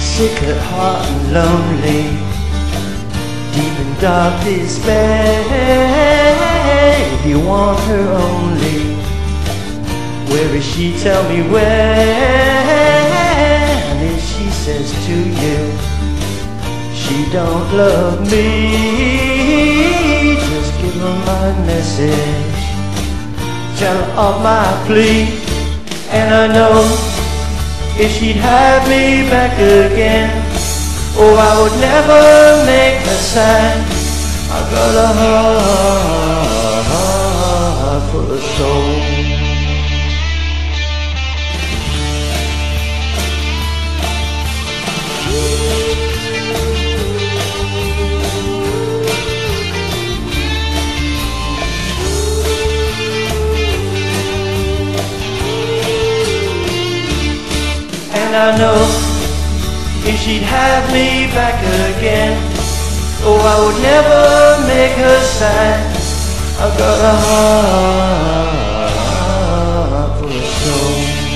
sick at heart and lonely, deep in dark despair. If you want her only, where is she? Tell me where. And if she says to you she don't love me, just give her my message, tell her of my plea. And I know if she'd have me back again, oh, I would never make her sad. I got a heart full of soul. And I know if she'd have me back again, oh, I would never make her sad. I've got a heart full of soul.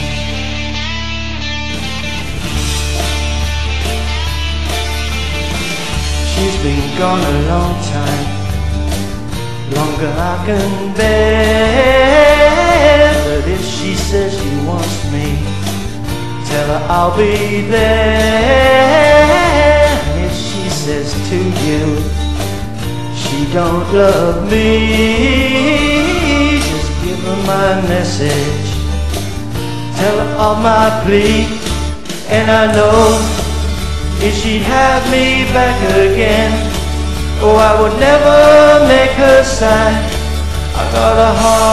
She's been gone a long time, longer I can bear. But if she says she wants me, tell her I'll be there. And if she says to you she don't love me, just give her my message, tell her of my plea. And I know if she'd have me back again, oh, I would never make her sad. I got a heart